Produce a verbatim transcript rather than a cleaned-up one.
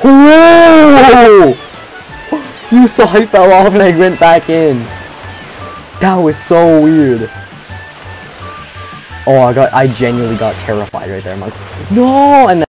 Whoa! You saw I fell off and I went back in. That was so weird. Oh, I got, I genuinely got terrified right there. I'm like, no! And then